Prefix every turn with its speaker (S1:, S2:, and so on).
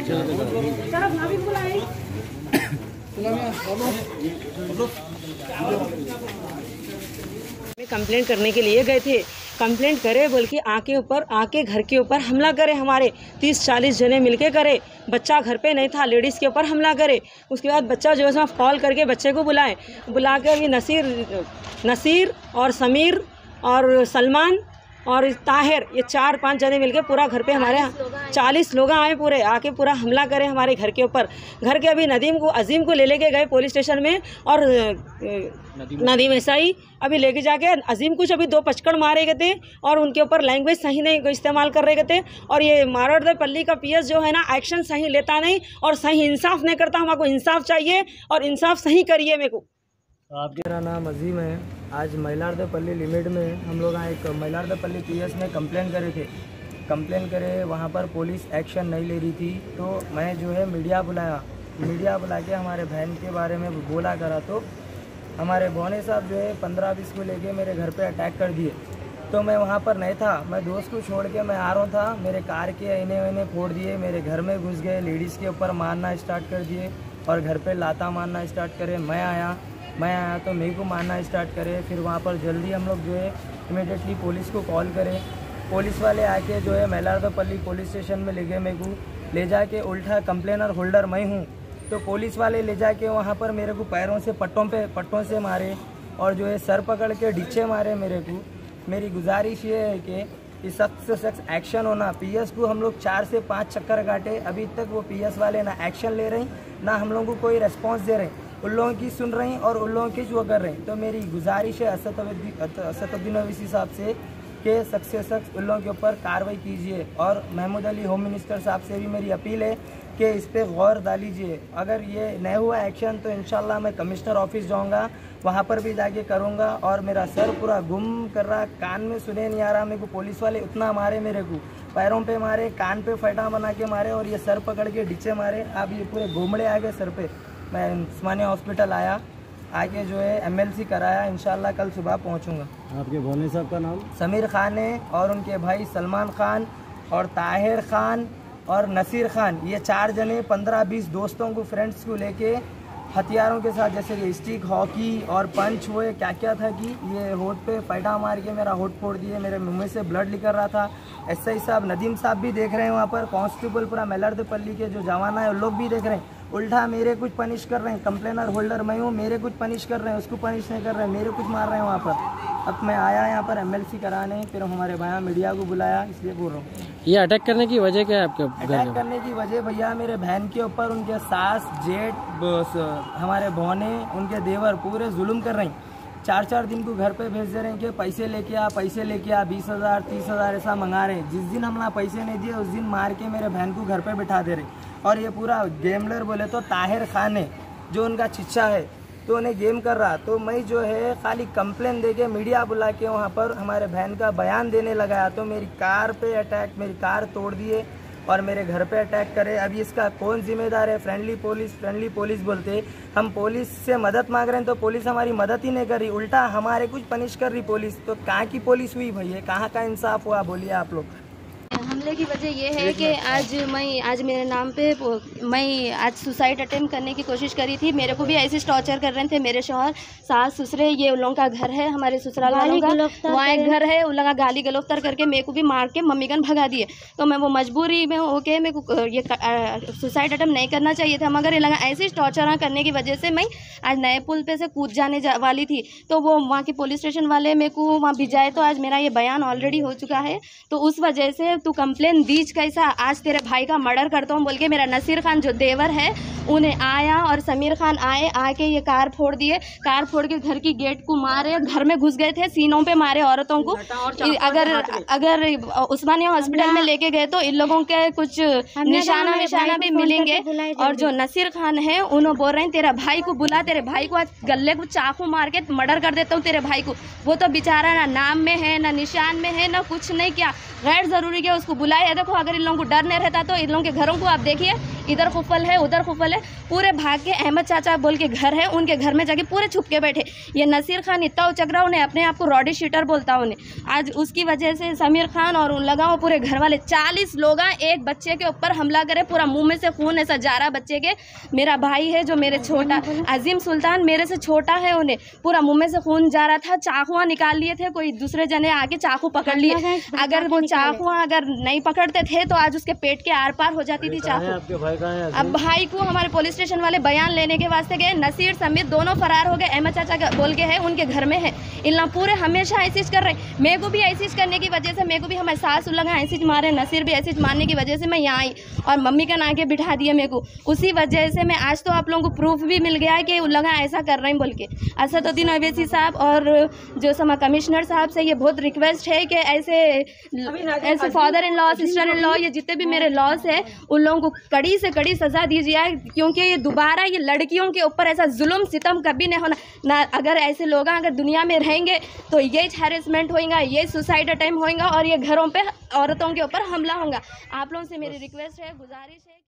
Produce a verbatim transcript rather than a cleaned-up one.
S1: Complaint करने के लिए गए थे। कंप्लेंट करे बोल के आके ऊपर आके घर के ऊपर हमला करे, हमारे तीस चालीस जने मिलके करे। बच्चा घर पे नहीं था, लेडीज़ के ऊपर हमला करे। उसके बाद बच्चा जो है कॉल करके बच्चे को बुलाए, बुला कर ये नसीर नसीर और समीर और सलमान और ताहिर, ये चार पांच जने मिलके पूरा घर पे हमारे चालीस लोग आए, पूरे आके पूरा हमला करे हमारे घर के ऊपर। घर के अभी नदीम को अजीम को ले लेके गए पुलिस स्टेशन में, और नदीम ऐसाई अभी लेके जाके अजीम कुछ अभी दो पचकड़ मारे गए थे और उनके ऊपर लैंग्वेज सही नहीं इस्तेमाल कर रहे थे। और ये मारवाड़ का पीएस जो है ना, एक्शन सही लेता नहीं और सही इंसाफ नहीं करता। हमको इंसाफ चाहिए और इंसाफ सही करिए मेरे को।
S2: मेरा नाम अजीम है। आज मइलार्देपल्ली लिमिट में हम लोग यहाँ एक मइलार्देपल्ली पीएस में कंप्लेन करे थे। कंप्लेन करे वहाँ पर पुलिस एक्शन नहीं ले रही थी, तो मैं जो है मीडिया बुलाया। मीडिया बुला के हमारे बहन के बारे में बोला करा, तो हमारे भोने साहब जो है पंद्रह बीस को लेके मेरे घर पे अटैक कर दिए। तो मैं वहाँ पर नहीं था, मैं दोस्त को छोड़ के मैं आ रहा था। मेरे कार के आईने वाईने फोड़ दिए, मेरे घर में घुस गए, लेडीज़ के ऊपर मारना स्टार्ट कर दिए और घर पे लाता मारना स्टार्ट करे। मैं आया मैं आया तो मेरे को मारना स्टार्ट करे। फिर वहाँ पर जल्दी हम लोग जो है इमीडिएटली पुलिस को कॉल करें। पुलिस वाले आके जो है मइलार्देपल्ली पुलिस स्टेशन में ले गए। मेरे को ले जाके उल्टा कंप्लेनर होल्डर मैं हूँ, तो पुलिस वाले ले जाके वहाँ पर मेरे को पैरों से पट्टों पे पट्टों से मारे और जो है सर पकड़ के ढीचे मारे मेरे को। मेरी गुजारिश ये है कि सख्त से सख्त एक्शन होना। पीएस को हम लोग चार से पाँच चक्कर काटे, अभी तक वो पीएस वाले ना एक्शन ले रहे हैं ना हम लोगों को कोई रेस्पॉन्स दे रहे हैं। उन लोगों की सुन रही हैं और उन लोगों की जो कर रहे हैं। तो मेरी गुजारिश है असदुद्दीन ओवैसी साहब से कि सख्त से सख्त उन लोगों के ऊपर कार्रवाई कीजिए। और महमूद अली होम मिनिस्टर साहब से भी मेरी अपील है कि इस पर गौर डालीजिए। अगर ये नहीं हुआ एक्शन तो इंशाल्लाह मैं कमिश्नर ऑफिस जाऊंगा, वहाँ पर भी जाके करूँगा। और मेरा सर पूरा गुम कर रहा, कान में सुने नहीं आ रहा मेरे को। पुलिस वाले उतना मारे मेरे को, पैरों पे मारे, कान पे फटा बना के मारे और ये सर पकड़ के ढीचे मारे। अब ये पूरे घोमड़े आ गए सर पे। मैं उस्मानिया हॉस्पिटल आया, आके जो है एमएलसी कराया। इंशाल्लाह कल सुबह पहुंचूंगा।
S3: आपके भोने साहब का नाम?
S2: समीर खान है और उनके भाई सलमान खान और ताहिर खान और नसीर खान, ये चार जने पंद्रह बीस दोस्तों को, फ्रेंड्स को लेके हथियारों के साथ, जैसे कि स्टिक, हॉकी और पंच हुए, क्या क्या था कि ये होठ पे पैटा मार के मेरा होठ फोड़ दिए। मेरे मुँह में से ब्लड निकल रहा था। एसआई साहब नदीम साहब भी देख रहे हैं, वहाँ पर कांस्टेबल पूरा मइलार्देपल्ली के जो जवान है वो लोग भी देख रहे हैं। उल्टा मेरे कुछ पनिश कर रहे हैं। कंप्लेनर होल्डर मैं हूँ, मेरे कुछ पनिश कर रहे हैं, उसको पनिश नहीं कर रहे हैं, मेरे कुछ मार रहे हैं वहाँ पर। अब मैं आया यहाँ पर एमएलसी कराने, फिर हमारे भाई मीडिया को बुलाया, इसलिए बोल रहा हूँ।
S3: ये अटैक करने की वजह क्या है आपके?
S2: अटैक करने की वजह भैया मेरे बहन के ऊपर उनके सास, जेठ, हमारे भौने, उनके देवर पूरे जुल्म कर रहे हैं। चार चार दिन को घर पे भेज दे रहे हैं कि पैसे लेके आ, पैसे लेके आ, बीस हज़ार तीस हज़ार ऐसा मंगा रहे हैं। जिस दिन हमने पैसे नहीं दिए उस दिन मार के मेरे बहन को घर पे बिठा दे रहे। और ये पूरा गेमलर बोले तो ताहिर खान है, जो उनका चिच्चा है, तो उन्हें गेम कर रहा। तो मैं जो है खाली कंप्लेन दे के मीडिया बुला के वहाँ पर हमारे बहन का बयान देने लगा, तो मेरी कार पे अटैक, मेरी कार तोड़ दिए और मेरे घर पे अटैक करे। अभी इसका कौन जिम्मेदार है? फ्रेंडली पुलिस, फ्रेंडली पुलिस बोलते, हम पुलिस से मदद मांग रहे हैं तो पुलिस हमारी मदद ही नहीं कर रही, उल्टा हमारे कुछ पनिश कर रही पुलिस। तो कहाँ की पुलिस हुई भैया, कहाँ का इंसाफ हुआ, बोलिए आप लोग।
S4: हमले की वजह ये है कि आज मैं आज मेरे नाम पे मैं आज सुसाइड अटेम्प्ट करने की कोशिश करी थी। मेरे को भी ऐसे टॉर्चर कर रहे थे मेरे शौहर, सास ससुरे। ये उन लोगों का घर है, हमारे ससुराल वालों का, वहाँ एक घर है। उन लोग गाली गलौफ्तर करके मेरे को भी मार के मम्मी गन भगा दिए। तो मैं वो मजबूरी में होके मेरे को ये सुसाइड अटेम्प्ट नहीं करना चाहिए था, मगर ये लगा ऐसे टॉर्चर करने की वजह से मैं आज नए पुल पे से कूद जाने जा वाली थी। तो वो वहाँ के पुलिस स्टेशन वाले मेरे को वहाँ भिजाए, तो आज मेरा ये बयान ऑलरेडी हो चुका है। तो उस वजह से तू कंप्लेन दीज कैसा, आज तेरे भाई का मर्डर करता हूँ बोल के मेरा नसीर खान जो देवर है उन्हें आया और समीर खान आए, आके ये कार फोड़ दिए। कार फोड़ के घर की गेट को मारे, घर में घुस गए थे, सीनों पे मारे औरतों को। अगर अगर उस्मानिया हॉस्पिटल में लेके गए तो इन लोगों के कुछ निशाना निशाना भी मिलेंगे। और जो नसीर खान है उन्होंने बोल रहे हैं तेरा भाई को बुला, तेरे भाई को आज गले को चाकू मार के मर्डर कर देता हूँ तेरे भाई को। वो तो बेचारा ना नाम में है, ना निशान में है, ना कुछ नहीं किया, गैर जरूरी है, उसको बुलाए। देखो अगर इन लोगों को डर नहीं रहता तो इन लोगों के घरों को आप देखिए, इधर खुफल है उधर खुफल है, पूरे भाग के अहमद चाचा बोल के घर है, उनके घर में जाके पूरे छुप के बैठे। ये नसीर खान इतना उचक रहा, उन्हें अपने आप को रॉडी शीटर बोलता उन्हें। आज उसकी वजह से समीर खान और उन लगाओ पूरे घर वाले चालीस लोग एक बच्चे के ऊपर हमला करे, पूरा मुंह में से खून ऐसा जा रहा बच्चे के। मेरा भाई है जो मेरे छोटा अजीम सुल्तान मेरे से छोटा है, उन्हें पूरा मुंह में से खून जा रहा था। चाकुआ निकाल लिए थे, कोई दूसरे जने आके चाकू पकड़ लिए। अगर वो चाकुआ अगर नहीं पकड़ते थे तो आज उसके पेट के आर पार हो जाती थी चाकू।
S3: आपके भाई कहाँ है?
S4: अब भाई को हमारे पुलिस स्टेशन वाले बयान लेने के वास्ते गए, नसीर समेत दोनों फरार हो गए। अहमद चाचा बोल के है उनके घर में है। इल्ला पूरे हमेशा ऐसी कर रहे, मेरे को भी ऐसी करने की वजह से मेरे को भी हमारे सास लगा ऐसी मारे, नसीर भी ऐसी मारने की वजह से मैं यहाँ आई और मम्मी का नाके बिठा दिया मेरे को। उसी वजह से मैं आज तो आप लोगों को प्रूफ भी मिल गया है कि लगा ऐसा कर रहे हैं बोल के। असदुद्दीन अवैसी साहब और जो समा कमिश्नर साहब से ये बहुत रिक्वेस्ट है कि ऐसे ऐसे father in law sister in law ये जितने भी मेरे लॉस है उन लोगों को कड़ी से कड़ी सज़ा दी जाए, क्योंकि ये दोबारा ये लड़कियों के ऊपर ऐसा जुल्म सितम कभी नहीं होना ना। अगर ऐसे लोग अगर दुनिया में रहेंगे तो ये हैरेसमेंट होएगा, ये सुसाइड अटेम्प्ट होएगा और ये घरों पे औरतों के ऊपर हमला होगा। आप लोगों से मेरी रिक्वेस्ट है, गुजारिश है।